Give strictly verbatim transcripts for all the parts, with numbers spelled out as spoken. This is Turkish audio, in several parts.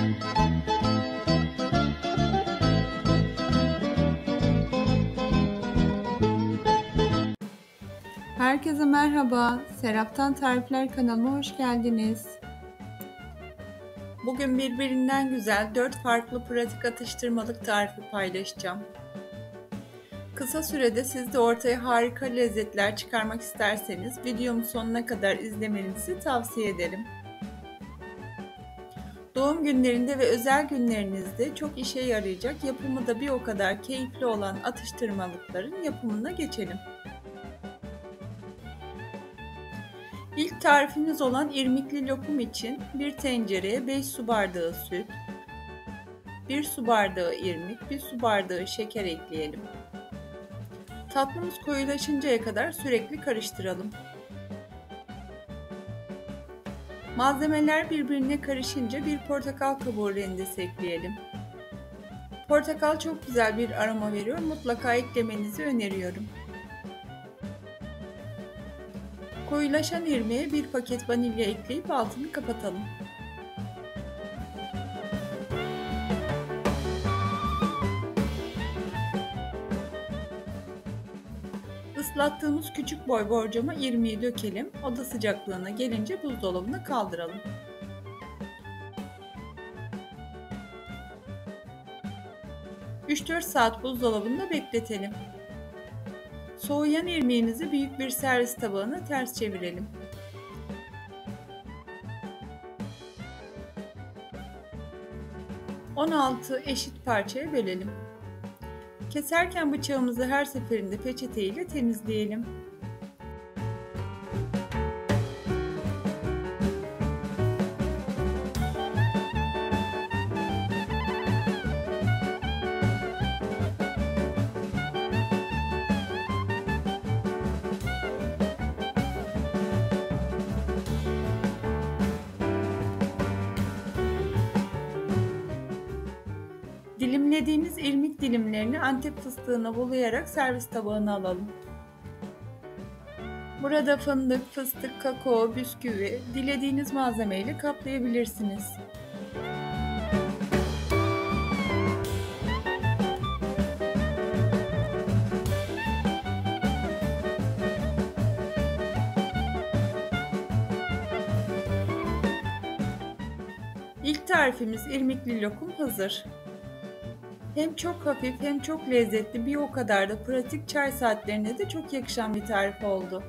Herkese merhaba, Serap'tan Tarifler kanalıma hoş geldiniz. Bugün birbirinden güzel dört farklı pratik atıştırmalık tarifi paylaşacağım. Kısa sürede siz de ortaya harika lezzetler çıkarmak isterseniz videomu sonuna kadar izlemenizi tavsiye ederim. Doğum günlerinde ve özel günlerinizde çok işe yarayacak, yapımı da bir o kadar keyifli olan atıştırmalıkların yapımına geçelim. İlk tarifimiz olan irmikli lokum için bir tencereye beş su bardağı süt, bir su bardağı irmik, bir su bardağı şeker ekleyelim. Tatlımız koyulaşıncaya kadar sürekli karıştıralım. Malzemeler birbirine karışınca bir portakal kabuğu rendesi ekleyelim. Portakal çok güzel bir aroma veriyor, mutlaka eklemenizi öneriyorum. Koyulaşan irmiğe bir paket vanilya ekleyip altını kapatalım. Islattığımız küçük boy borcama irmiği dökelim. Oda sıcaklığına gelince buzdolabına kaldıralım. üç dört saat buzdolabında bekletelim. Soğuyan irmiğimizi büyük bir servis tabağına ters çevirelim. on altı eşit parçaya bölelim. Keserken bıçağımızı her seferinde peçete ile temizleyelim. Dilimlediğimiz irmik dilimlerini Antep fıstığına bulayarak servis tabağına alalım. Burada fındık, fıstık, kakao, bisküvi, dilediğiniz malzemeyle kaplayabilirsiniz. İlk tarifimiz irmikli lokum hazır. Hem çok hafif hem çok lezzetli, bir o kadar da pratik, çay saatlerine de çok yakışan bir tarif oldu.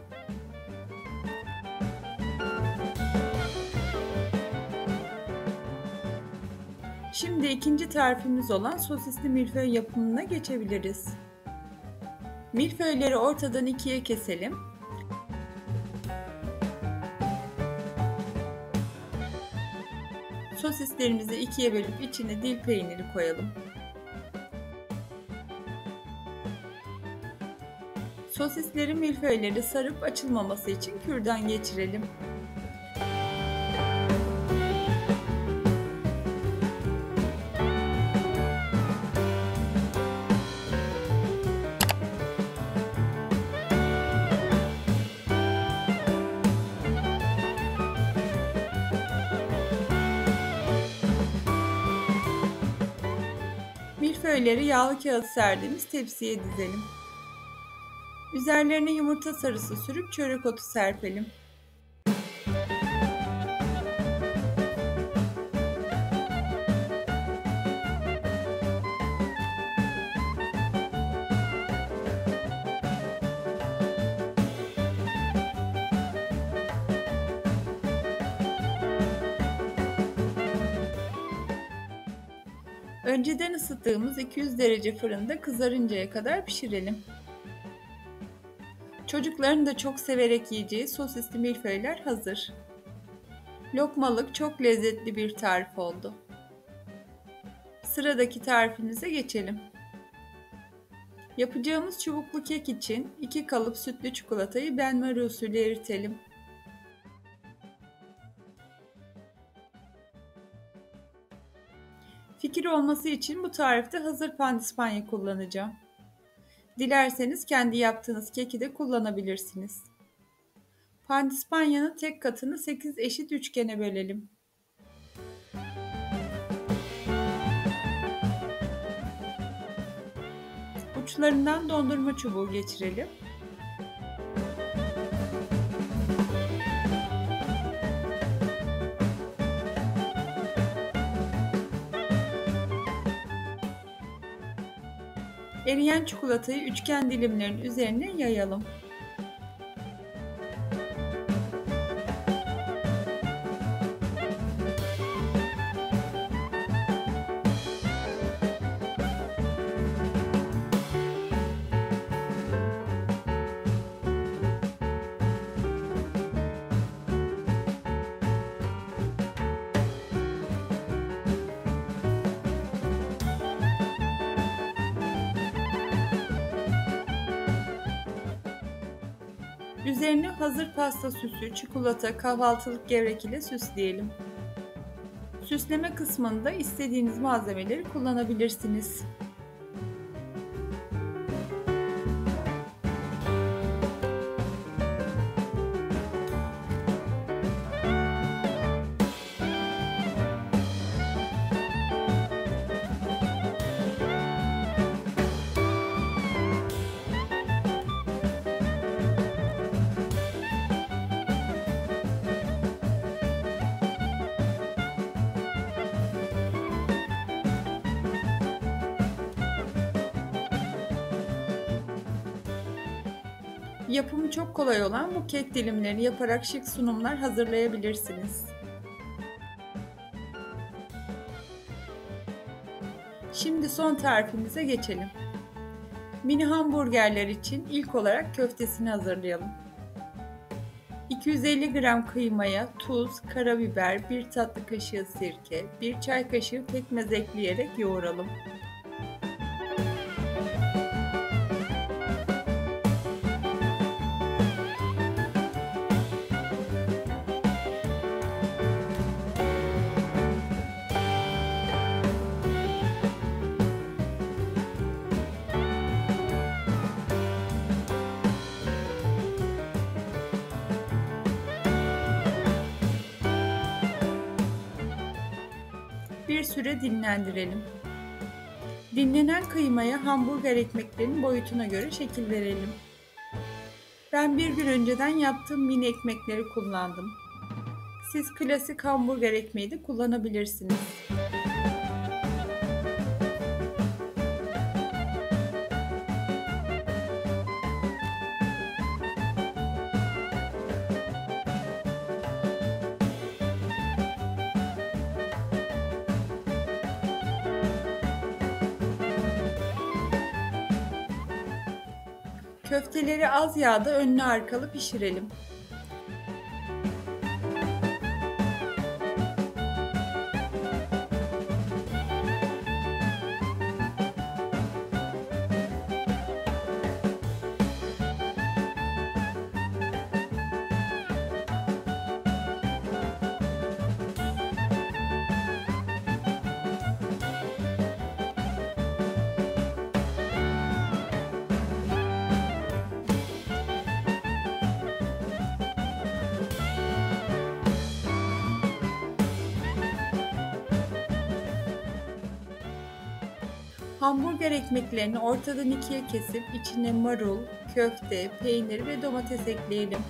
Şimdi ikinci tarifimiz olan sosisli milföy yapımına geçebiliriz. Milföyleri ortadan ikiye keselim. Sosislerimizi ikiye bölüp içine dil peyniri koyalım. Sosisleri milföyleri sarıp açılmaması için kürdan geçirelim. Milföyleri yağlı kağıt serdiğimiz tepsiye dizelim. Üzerlerine yumurta sarısı sürüp çörek otu serpelim. Önceden ısıttığımız iki yüz derece fırında kızarıncaya kadar pişirelim. Çocukların da çok severek yiyeceği sosisli milföyler hazır. Lokmalık çok lezzetli bir tarif oldu. Sıradaki tarifimize geçelim. Yapacağımız çubuklu kek için iki kalıp sütlü çikolatayı benmari usulü eritelim. Fikir olması için bu tarifte hazır pandispanya kullanacağım. Dilerseniz kendi yaptığınız keki de kullanabilirsiniz. Pandispanyanın tek katını sekiz eşit üçgene bölelim. Uçlarından dondurma çubuğu geçirelim. Eriyen çikolatayı üçgen dilimlerin üzerine yayalım. Üzerine hazır pasta süsü, çikolata, kahvaltılık gevrek ile süsleyelim. Süsleme kısmında istediğiniz malzemeleri kullanabilirsiniz. Yapımı çok kolay olan bu kek dilimlerini yaparak şık sunumlar hazırlayabilirsiniz. Şimdi son tarifimize geçelim. Mini hamburgerler için ilk olarak köftesini hazırlayalım. iki yüz elli gram kıymaya tuz, karabiber, bir tatlı kaşığı sirke, bir çay kaşığı pekmez ekleyerek yoğuralım. Bir süre dinlendirelim. Dinlenen kıymaya hamburger ekmeklerinin boyutuna göre şekil verelim. Ben bir gün önceden yaptığım mini ekmekleri kullandım. Siz klasik hamburger ekmeği de kullanabilirsiniz. Köfteleri az yağda önlü arkalı pişirelim. Hamburger ekmeklerini ortadan ikiye kesip içine marul, köfte, peynir ve domates ekleyelim.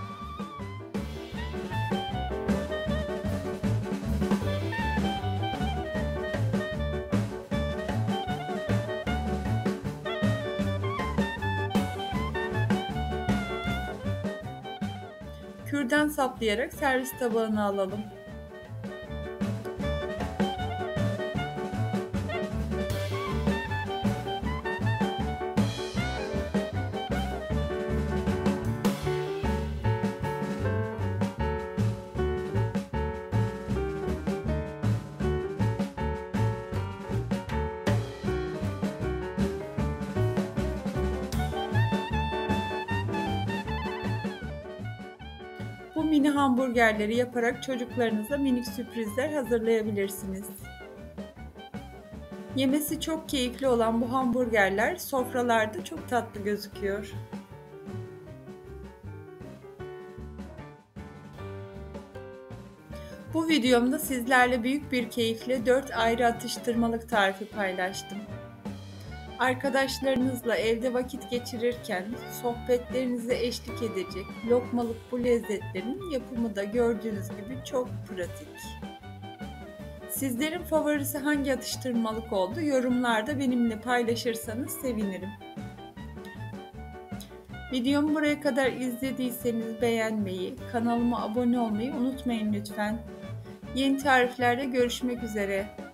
Kürdan saplayarak servis tabağına alalım. Bu mini hamburgerleri yaparak çocuklarınıza minik sürprizler hazırlayabilirsiniz. Yemesi çok keyifli olan bu hamburgerler sofralarda çok tatlı gözüküyor. Bu videomda sizlerle büyük bir keyifle dört ayrı atıştırmalık tarifi paylaştım. Arkadaşlarınızla evde vakit geçirirken sohbetlerinize eşlik edecek lokmalık bu lezzetlerin yapımı da gördüğünüz gibi çok pratik. Sizlerin favorisi hangi atıştırmalık oldu? Yorumlarda benimle paylaşırsanız sevinirim. Videomu buraya kadar izlediyseniz beğenmeyi, kanalıma abone olmayı unutmayın lütfen. Yeni tariflerde görüşmek üzere.